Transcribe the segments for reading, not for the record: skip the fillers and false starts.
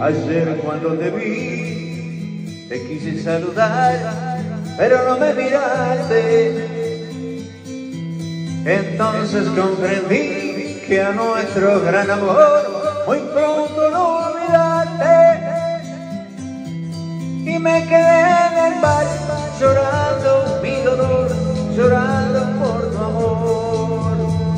Ayer cuando te vi, te quise saludar, pero no me miraste. Entonces comprendí que a nuestro gran amor muy pronto lo olvidaste. Y me quedé en el bar llorando mi dolor, llorando por tu amor.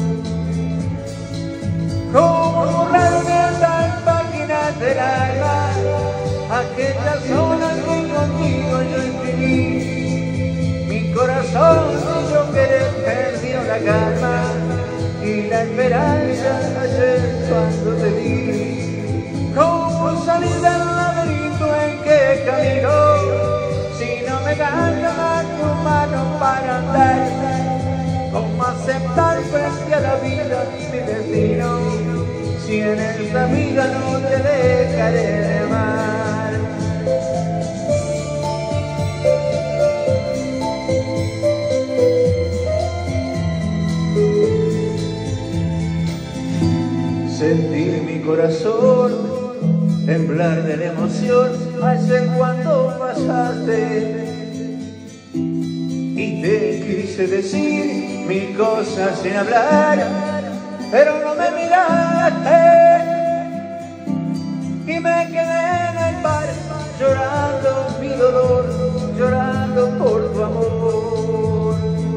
Como borraron en las páginas del alma aquellas horas que contigo yo escribí. Mi corazón sin yo querer perdió la calma y la esperanza ayer cuando te vi. ¿Cómo salir del laberinto en que camino si no me dan tu mano para andar? ¿Cómo aceptar frente a la vida mi destino si en esta vida no te dejaré de amar? Sentí mi corazón temblar de la emoción ayer cuando pasaste. Y te quise decir mil cosas sin hablar, pero no me miraste. Y me quedé en el bar llorando mi dolor, llorando por tu amor.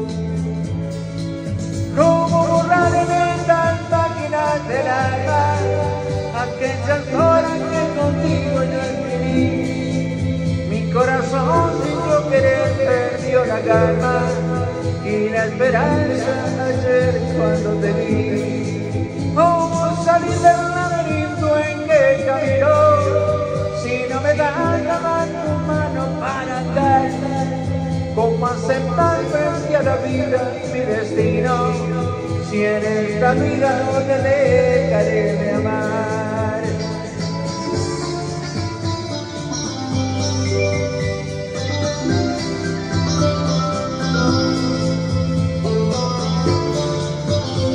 ¿Cómo borrar en estas páginas del alma aquellas horas que contigo yo escribí? Mi corazón sin yo querer perdió la calma y la esperanza ayer cuando te vi. ¿Cómo salir del laberinto en que camino si no me das tu mano para andar? ¿Cómo aceptar frente a la vida mi destino si en esta vida no te dejaré de amar?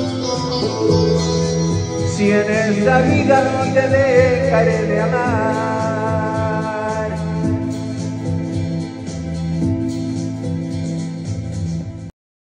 Si en esta vida no te dejaré de amar.